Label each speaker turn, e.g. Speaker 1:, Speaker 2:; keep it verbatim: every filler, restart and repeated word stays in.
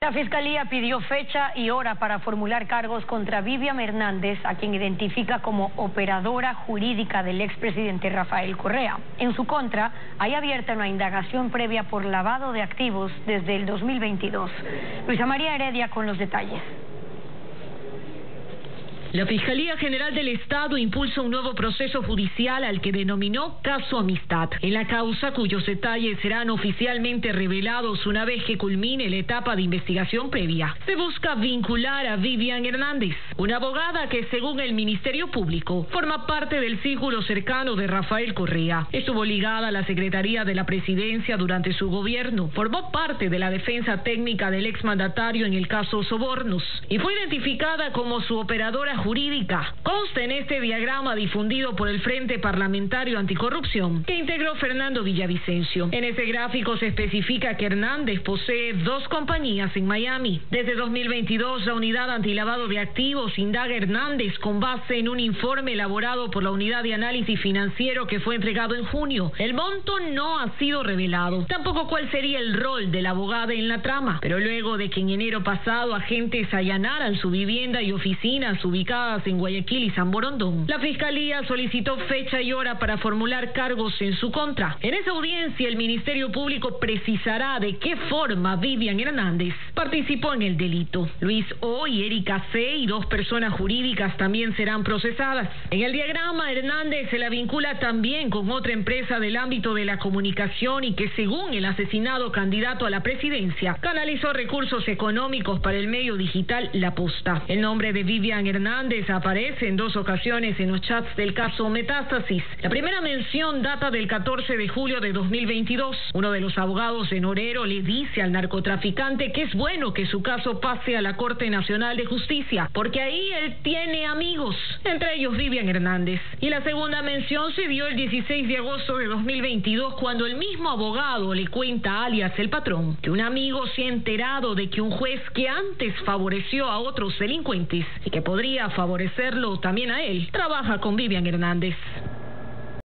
Speaker 1: La Fiscalía pidió fecha y hora para formular cargos contra Vivian Hernández, a quien identifica como operadora jurídica del expresidente Rafael Correa. En su contra, hay abierta una indagación previa por lavado de activos desde el dos mil veintidós. Luisa María Heredia con los detalles.
Speaker 2: La Fiscalía General del Estado impulsa un nuevo proceso judicial al que denominó Caso Amistad, en la causa cuyos detalles serán oficialmente revelados una vez que culmine la etapa de investigación previa. Se busca vincular a Vivian Hernández, una abogada que, según el Ministerio Público, forma parte del círculo cercano de Rafael Correa. Estuvo ligada a la Secretaría de la Presidencia durante su gobierno, formó parte de la defensa técnica del exmandatario en el caso Sobornos y fue identificada como su operadora jurídica. Consta en este diagrama difundido por el Frente Parlamentario Anticorrupción que integró Fernando Villavicencio. En ese gráfico se especifica que Hernández posee dos compañías en Miami. Desde dos mil veintidós, la Unidad Antilavado de Activos indaga a Hernández con base en un informe elaborado por la Unidad de Análisis Financiero que fue entregado en junio. El monto no ha sido revelado, tampoco cuál sería el rol de la abogada en la trama, pero luego de que en enero pasado agentes allanaran su vivienda y oficinas ubicadas en Guayaquil y San Borondón, la Fiscalía solicitó fecha y hora para formular cargos en su contra. En esa audiencia, el Ministerio Público precisará de qué forma Vivian Hernández participó en el delito. Luis O. y Erika C. y dos personas jurídicas también serán procesadas. En el diagrama, Hernández se la vincula también con otra empresa del ámbito de la comunicación y que, según el asesinado candidato a la presidencia, canalizó recursos económicos para el medio digital La Posta. El nombre de Vivian Hernández aparece en dos ocasiones en los chats del caso Metástasis. La primera mención data del catorce de julio de dos mil veintidós. Uno de los abogados en Orero le dice al narcotraficante que es bueno que su caso pase a la Corte Nacional de Justicia, porque ahí él tiene amigos, entre ellos Vivian Hernández. Y la segunda mención se dio el dieciséis de agosto de dos mil veintidós, cuando el mismo abogado le cuenta, alias el patrón, que un amigo se ha enterado de que un juez que antes favoreció a otros delincuentes y que podría favorecerlo también a él, trabaja con Vivian Hernández.